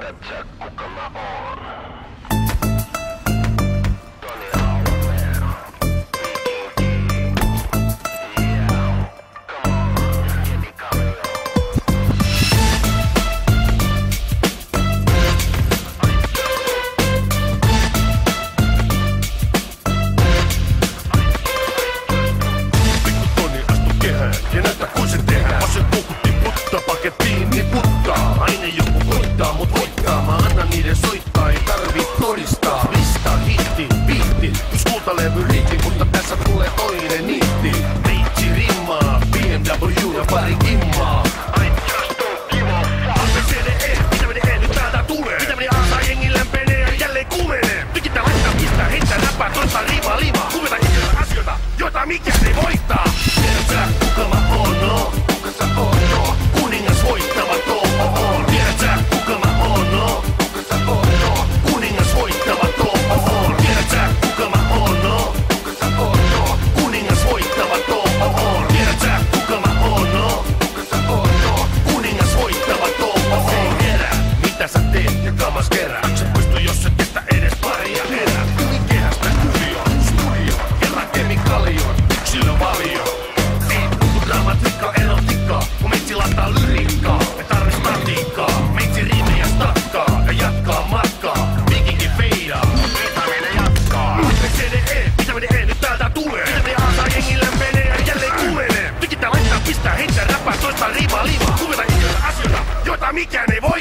Tiedätkö kuka mä oon? Toni Lauer, Vikinki. Yeah, come on, Jenny Kallio. Pikku Toni astu kehään ja näytä kun se tehdään. Vasen puukutti puttaa pakettiin niin puttaa. Aina joku koittaa mut voittaa. Mä annan niiden soittaa, ei tarvii todistaa. Lista, hitti, biitti, jos kultalevy riitti. Mutta tässä tulee toinen niitti. Meitsi rimmaa, BMW ja pari kimmaa. I just don't give a fuck. ABCDE, mitä nyt täältä tulee? Mitä A saa jengi lämpenee ja jälleen kumenee. Tykitä laittaa mistä, heittää räppää, toista limaa. Kuvita itseltä asioita, joita mikään ei voittaa. Tiedätkö kuka mä oon, no? Kuka sä oot, no? Kuningas voittava on. Tiedätkö kuka mä oon, no? Kuka sä oot, no? Kuningas voittava on. Tiedätkö kuka mä oon, no? Kuka sä oot, no? Kuningas voittava on. Tiedätkö kuka mä oon, no? Kuka sä oot, no? Kuningas voittava on. Ei herää, mitä sä teet ja kamas kerää. Sä poistu jos et kestä edes paria erää. Kehästä kuvio, studio, kerran kemikalion, yksilövalio. Ei puhtu dramatiikkaa, erotiikkaa, kun meitsi lataa lyriikkaa. Me tarvis statiikkaa, meitsi riimejä stakkaa ja jatkaa matkaa. Vikinki feidaa, vetäminen jatkaa. ABCDE, mitä nyt täältä tulee? Mitä A saa jengi lämpenee ja jälleen kumenee. Tykitä laittaa pistää, heittää räppää, toista limaa. Kuvita itseltä asioita, joita mikään ei voi.